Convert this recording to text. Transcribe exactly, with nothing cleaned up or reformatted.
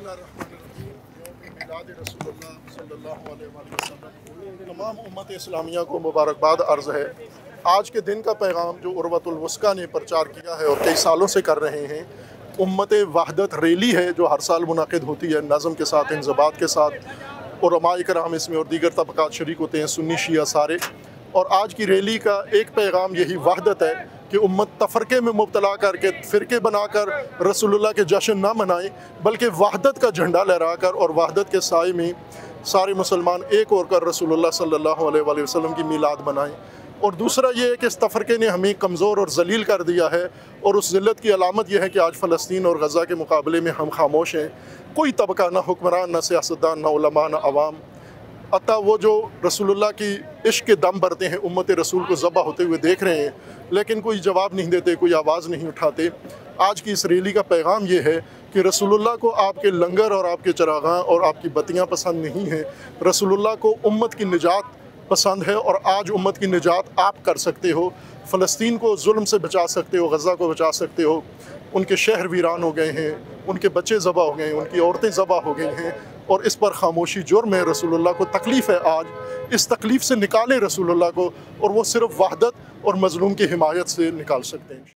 तमाम उम्मत इस्लामिया को मुबारकबाद अर्ज़ है। आज के दिन का पैगाम जो उर्वतुल वुस्का ने प्रचार किया है और कई सालों से कर रहे हैं, उम्मत वहदत रैली है जो हर साल मुनाकिद होती है नज़म के साथ, इंज़बात के साथ। उलमाए कराम इसमें और दीगर तबक़ात शरीक होते हैं, सुन्नी शिया सारे। और आज की रैली का एक पैगाम यही वहदत है कि उम्मत तफरके में मुब्तला करके फ़िरके बनाकर रसूलुल्लाह के जश्न ना मनाएं, बल्कि वहदत का झंडा लहरा कर और वहदत के साए में सारे मुसलमान एक होकर रसूलुल्लाह सल्लल्लाहु अलैहि वसल्लम की मीलाद मनाएं। और दूसरा ये है कि इस तफरके ने हमें कमज़ोर और जलील कर दिया है, और उस ज़िल्लत की अलामत यह है कि आज फ़लस्तीन और गज़ा के मुकाबले में हम खामोश हैं। कोई तबका, ना हुक्मरान, ना सियासतदान, ना उलमा, ना अवाम। अतः वो जो रसूलुल्लाह की इश्क के दम भरते हैं, उम्मत रसूल को ज़बह होते हुए देख रहे हैं, लेकिन कोई जवाब नहीं देते, कोई आवाज़ नहीं उठाते। आज की इस रैली का पैगाम ये है कि रसूलुल्लाह को आपके लंगर और आपके चरागां और आपकी बत्तियां पसंद नहीं हैं। रसूलुल्लाह को उम्मत की निजात पसंद है, और आज उम्मत की निजात आप कर सकते हो। फ़लस्तीन को जुल्म से बचा सकते हो, गज़ा को बचा सकते हो। उनके शहर वीरान हो गए हैं, उनके बच्चे ज़बह हो गए हैं, उनकी औरतें ज़बह हो गई हैं, और इस पर खामोशी जुर्म है। रसूलुल्लाह को तकलीफ़ है, आज इस तकलीफ़ से निकालें रसूलुल्लाह को, और वो सिर्फ़ वहदत और मज़लूम की हिमायत से निकाल सकते हैं।